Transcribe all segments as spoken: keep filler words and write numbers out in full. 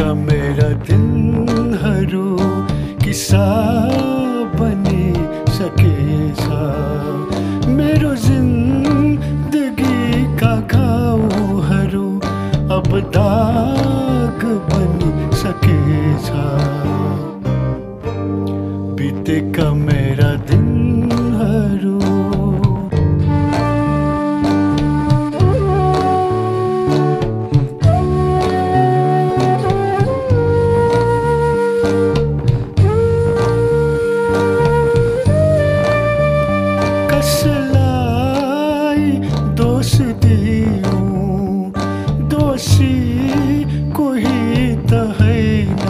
बितेका मेरा दिनहरू किस्सा बनी सकेछ। मेरो जिन्दगीका घाउहरू अब दाग बनी सकेछ। बितेका मेरा दिनहरू कसलाई दोष दिऊँ, दोषी कोही त हैन।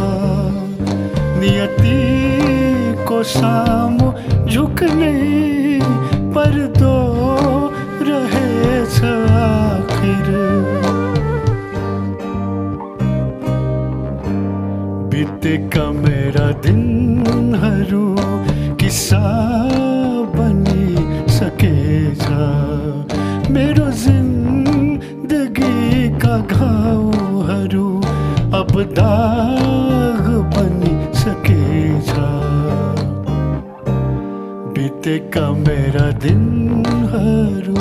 नियतिको सामु झुक्ने पर्दो रहेछ आखिर। बितेका मेरा दिनहरू किस्सा बनी सकेछ। मेरो जिन्दगीका घाउहरू अब दाग बनी सकेछ। बितेका मेरा दिनहरू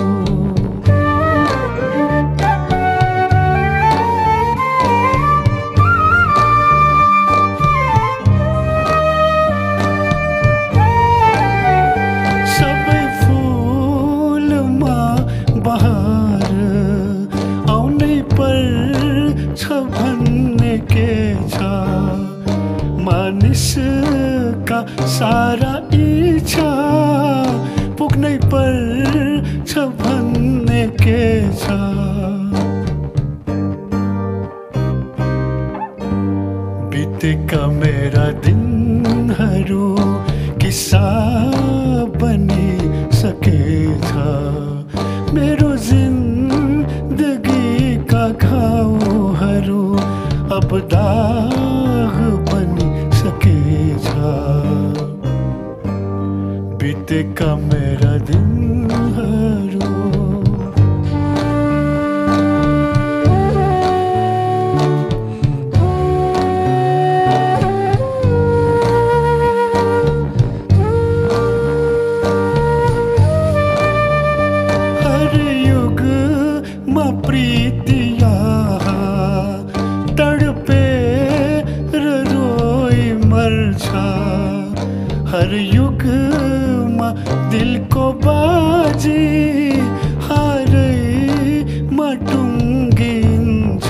बहार आउनै पर्छ भन्ने के छ। मानिसका सारा इच्छा पुग्नै पर्छ भन्ने के छ। बितेका मेरा दिनहरू किस्सा बनी सकेछ। मेरो जिन्दगीका घाउहरू अब दाग बनी सकेछ। बितेका मेरा दिनहरू प्रीतिया तडपेर रोई मर्छ। हर युगमा दिलको बाजी हारैमा टुङ्गिन्छ।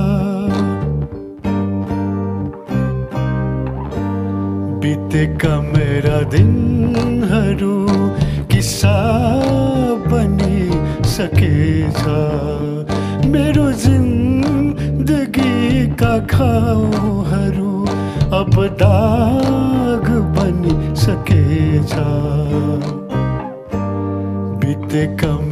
बितेका मेरा दिनहरू किस्सा बनी सकेछ। मेरो जिन्दगीका घाउहरू अब दाग बनी सकेछ। बितेका